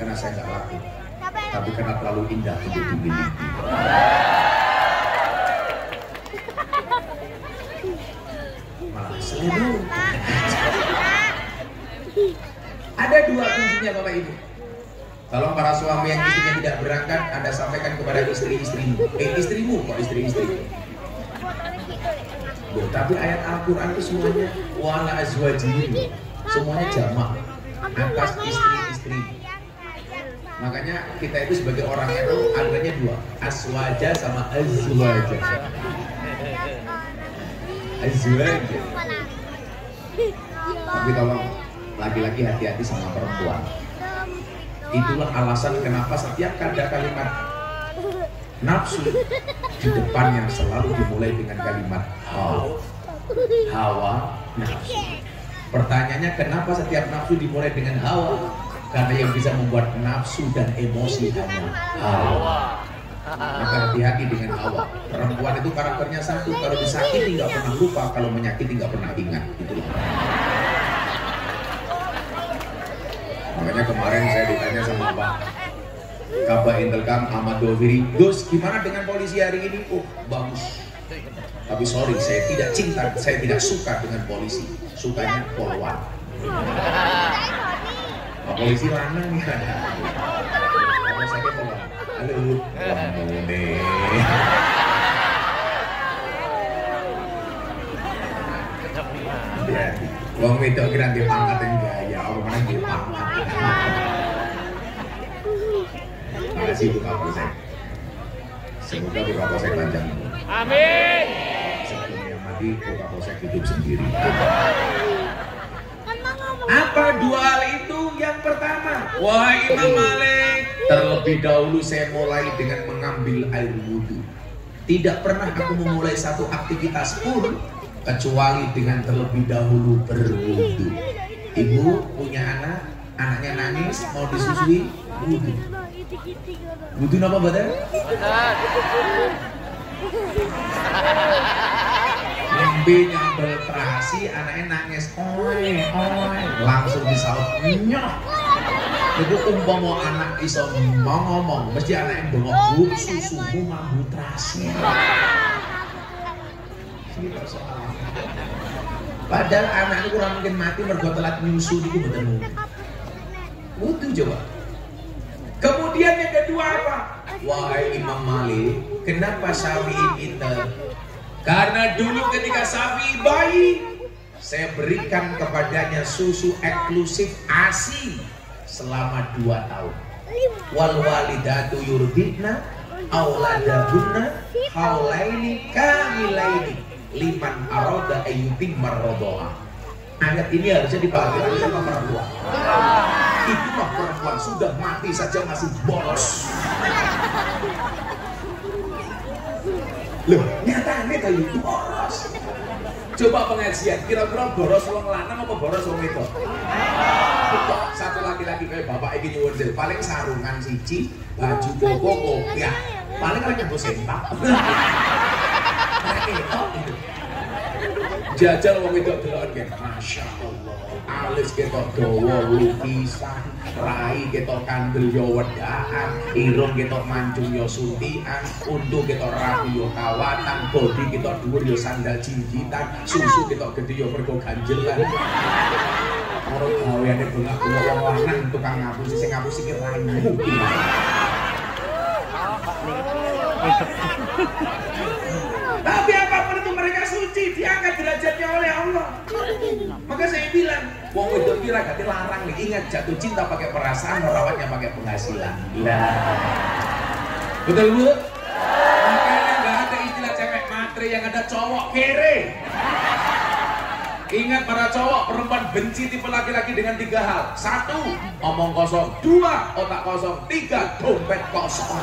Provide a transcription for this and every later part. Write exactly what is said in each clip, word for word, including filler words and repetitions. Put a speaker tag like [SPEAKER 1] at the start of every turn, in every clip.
[SPEAKER 1] karena saya nggak laku, tapi karena terlalu indah untuk dimiliki. Malah selalu. Ada dua kuncinya Bapak Ibu. Tolong para suami yang istrinya tidak berangkat, Anda sampaikan kepada istri-istrimu. Eh istrimu kok istri-istrimu. Loh, tapi ayat Al-Quran itu semuanya wala azwajihi, semuanya jamak atas istri-istri. Makanya kita itu sebagai orang itu adanya dua, aswaja sama azwaja. Azwaja. Tapi tolong laki-laki hati-hati sama perempuan. Itulah alasan kenapa setiap ada kalimat nafsu di depannya selalu dimulai dengan kalimat hawa. Hawa nafsu. Pertanyaannya kenapa setiap nafsu dimulai dengan hawa? Karena yang bisa membuat nafsu dan emosi hanya hawa. Maka hati-hati dengan hawa. Perempuan itu karakternya satu, kalau disakiti nggak pernah lupa, kalau menyakiti nggak pernah ingat. Gitu. Makanya kemarin saya ditanya sama Pak Kabak Intelkam Ahmad Doviri, Gus gimana dengan polisi hari ini? Oh bagus. Tapi sorry, saya tidak cinta, saya tidak suka dengan polisi. Sukanya polwan. Pak polisi lanang ya. Kalau saya polwan. Halo, Wamune. Ya, wong wedok kira nggih pangkat yang gaya, orang nggih pangkat. Terima kasih Bu Kapolsek. Semoga Bu Kapolsek panjang.
[SPEAKER 2] Amin.
[SPEAKER 1] Sebelum yang mati Bu Kapolsek hidup sendiri. Apa dua hal itu? Yang pertama, wahai Imam Malik, terlebih dahulu saya mulai dengan mengambil air wudhu. Tidak pernah aku memulai satu aktivitas pun kecuali dengan terlebih dahulu berwudhu. Ibu punya anak, anaknya nangis mau disusui, wudhu. Wudhu apa badan? Nembe nyambel terasi, anaknya nangis, oi, oi, langsung disaut, nyoh. Itu umpama anak iso mau ngomong, mesti anaknya bengok, bu, susumu mambu terasi. Padahal anak itu kurang mungkin mati mergo telat nyusu itu betul. Wudhu coba. Kemudian yang kedua apa? Wahai Imam Malik, kenapa Syafi'i itu? Karena dulu ketika Syafi'i bayi, saya berikan kepadanya susu eksklusif A S I selama dua tahun. Wal walidatu yurdina auladahunna haulaini kamilaini liman aroda ayyutim marrodoa. Ayat ini harusnya dipahami sama perempuan. Itu mah perempuan sudah mati saja masih bolos. Loh, nyatanya kayak itu boros. Coba pengajian, kira-kira boros wong lanang apa boros wong wedok? Satu laki-laki kayak bapak iki nyuwun sel, paling sarungan siji, baju koko kopiah. Paling kan nyambut sempak. Jajal wong wedok deloken nggih. Masya Allah. Alis ketok dawa lukisan, rai ketok kandel yo wedaan, irung ketok mancung yo suntian, untu ketok rapi yo kawatan, bodi ketok dhuwur yo sandal jinjitan, susu ketok gede yo mergo ganjelan. Ora gaweane bengak-bengok wong lanang tukang ngapusi sing ngapusi ki raimu. Tapi apapun itu mereka suci, diangkat derajatnya oleh Allah. Maka saya bilang, wong wedok kira gak dilarang nih, ingat jatuh cinta pakai perasaan, merawatnya pakai penghasilan. Lah, betul Bu? Makanya nggak ada istilah cewek matre, yang ada cowok kere. Ingat para cowok, perempuan benci tipe laki-laki dengan tiga hal. Satu, omong kosong. Dua, otak kosong. Tiga, dompet kosong.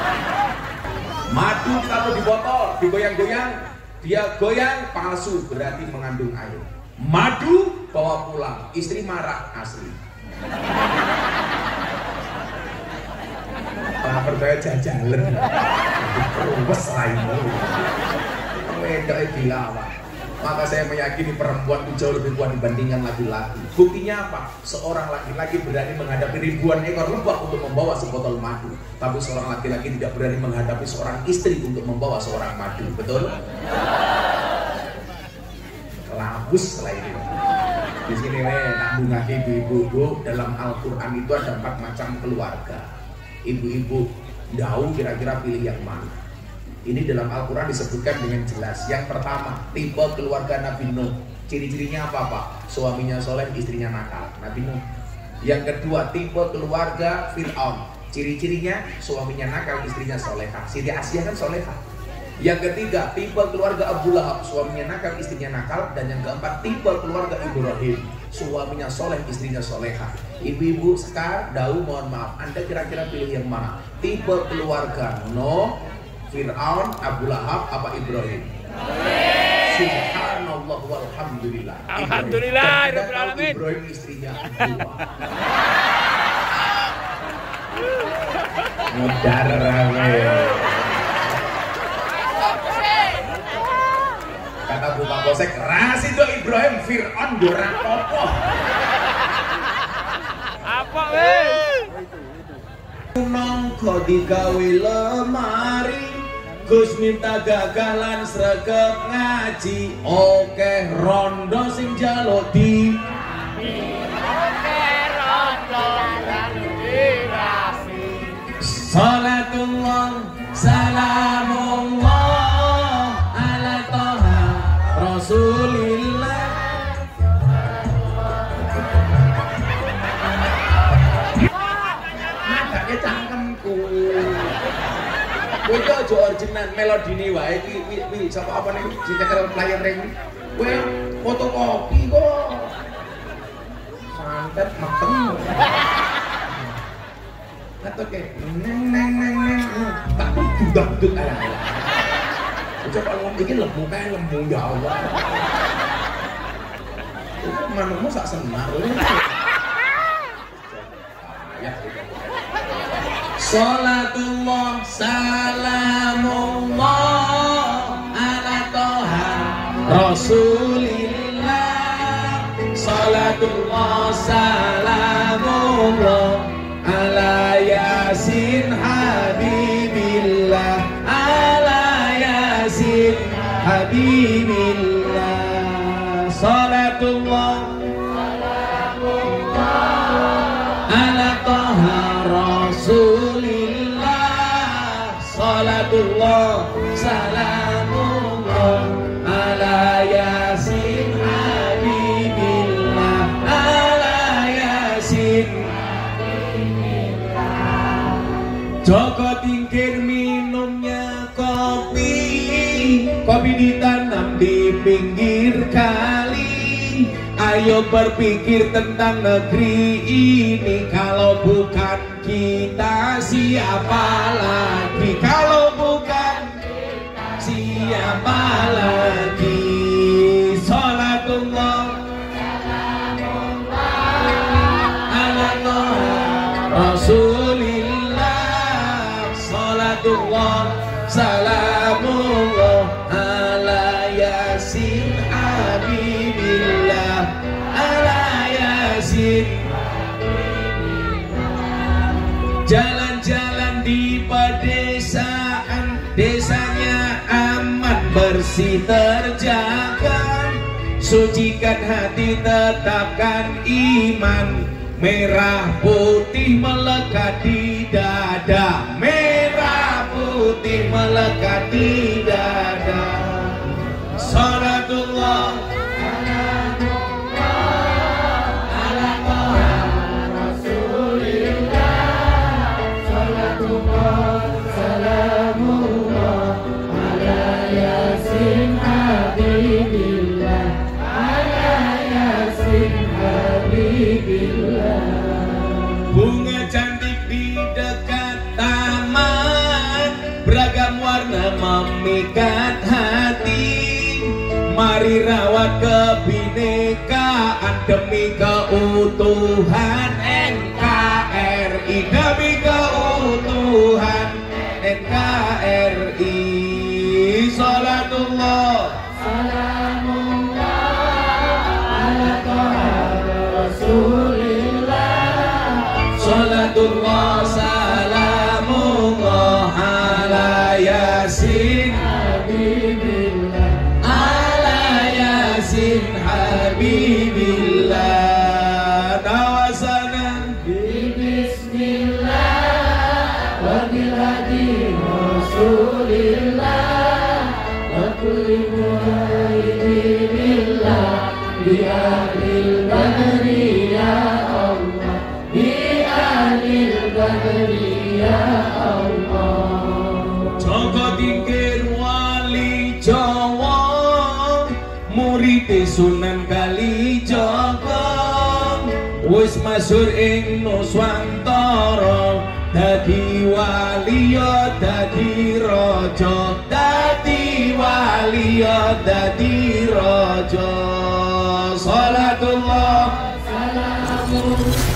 [SPEAKER 1] Madu ditaruh di botol, digoyang-goyang, dia goyang, palsu, berarti mengandung air. Madu bawa pulang, istri marah, asli. Pak percaya jajalan, terus lain. Wedok dilawan. Maka saya meyakini perempuan itu jauh lebih kuat dibandingkan laki-laki. Buktinya apa? Seorang laki-laki berani menghadapi ribuan ekor lebah untuk membawa sebotol madu, tapi seorang laki-laki tidak berani menghadapi seorang istri untuk membawa seorang madu. Betul? Kelabus lah ini. Di sini nambung lagi ibu-ibu, dalam Al-Quran itu ada empat macam keluarga. Ibu-ibu jauh kira-kira pilih yang mana? Ini dalam Al-Quran disebutkan dengan jelas. Yang pertama, tipe keluarga Nabi Nuh. Ciri-cirinya apa Pak? Suaminya soleh, istrinya nakal. Nabi Nuh. Yang kedua, tipe keluarga Fir'aun. Ciri-cirinya suaminya nakal, istrinya solehah. Siti Asyah kan solehah. Yang ketiga, tipe keluarga Abu Lahab. Suaminya nakal, istrinya nakal. Dan yang keempat, tipe keluarga Ibrahim. Suaminya soleh, istrinya solehah. Ibu-ibu sekarang, Dawu mohon maaf, Anda kira-kira pilih yang mana? Tipe keluarga Nuh, Fir'aun, Abu Lahab, apa Ibrahim? Subhanallah walhamdulillah.
[SPEAKER 2] Alhamdulillah rabbil alamin.
[SPEAKER 1] Ibrahim istrinya dua. Mudar kata Bapak Bosek, ras itu Ibrahim, Fir'aun dorang popo.
[SPEAKER 2] Apa weh?
[SPEAKER 1] Nongko digawe lemari, Gus minta gagalan sregep ngaji. Oke rondo sing jaluk di oke rondo rasi. Salatullah salamullah ala toha rasulillah. Nadanya cangkemku. Kowe iki aja original melodine wae iki iki sapa apa ning ditekel player ring. Kowe fotokopi kok. Santet meteng. Katoke neng neng neng neng tak duduk ala. Coba ngomong iki lemu kae lemu ya Allah. Manukmu sak senar. Ya gitu. Salatullah salamullah ala toha rasulillah. Salatullah salamullah ala yasin habibillah. Ala yasin habibillah. Salatullah ala toha rasulillah. Salatullah salamullah ala yasin habibillah. Ala yasin habibillah. Joko tingkir minumnya kopi, kopi ditanam di pinggir kali. Ayo berpikir tentang negeri ini. Kalau bukan kita siapa lagi? Kalau bukan kita siapa lagi? Salatullah ala rasulillah. Salatullah salamullah ala yasin habibillah. Ala yasin. Jalan-jalan di pedesaan, desanya aman bersih terjaga. Sucikan hati, tetapkan iman. Merah putih melekat di dada. Merah putih melekat di dada. Salatullah bunga cantik di dekat taman, beragam warna memikat hati. Mari rawat kebinekaan demi keutuhan N K R I. Demi keutuhan N K R I. Salatullah salamullah Salatullah salamullah ala yasin habibillah, ala yasin habibillah. Nawasanan bismillah wa bil hadi rasulillah wa kulli mu'aidillah bi ahlil badri ya Allah, bi ahlil badri ya Allah. Joko tingkir wali Jawa, murid Sunan Kalijaga, wis masyhur ing Nuswantara, dadi wali ya dadi raja, dadi wali ya dadi raja. Salatullah salamullah